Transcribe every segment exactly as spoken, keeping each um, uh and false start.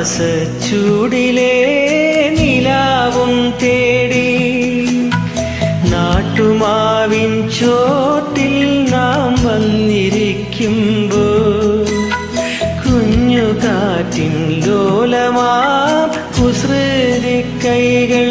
മാസച്ചൂടിലെ നിലാവും തേടി നാട്ടുമാവിൻ ചോട്ടിൽ നാം വന്നിരിക്കുമ്പോൾ കുഞ്ഞു കാറ്റിൻ ലോലമാം കുസൃതി കൈകൾ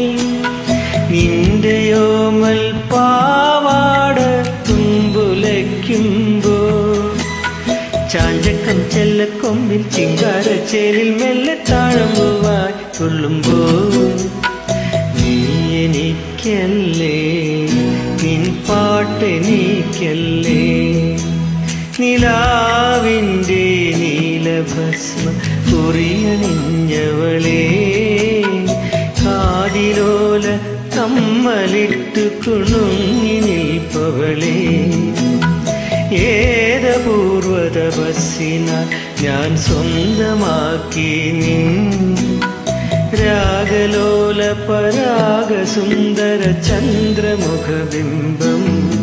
നിന്റെയോമൽ പാവാട തുമ്പുലയ്ക്കുമ്പോൾ ചാഞ്ചക്കം ചെല്ലക്കൊമ്പിൽ ചിങ്കാരച്ചേലിൽ മെല്ലെ താഴമ്പുവായി തുള്ളുമ്പോൾ നീ എനിക്കല്ലേ നിൻ പാട്ടെനിക്കല്ലേ നിലാവിൻ്റെ നീലഭസ്മ കുറിയണിഞ്ഞവളേ കാതിലോല കമ്മലിട്ടു കുണുങ്ങി നിൽപ്പവളേ ഏതപൂർവത ബസ്സിനാൽ ഞാൻ സ്വന്തമാക്കി നിൻ രാഗലോല പരാഗ സുന്ദര ചന്ദ്രമുഖബിംബം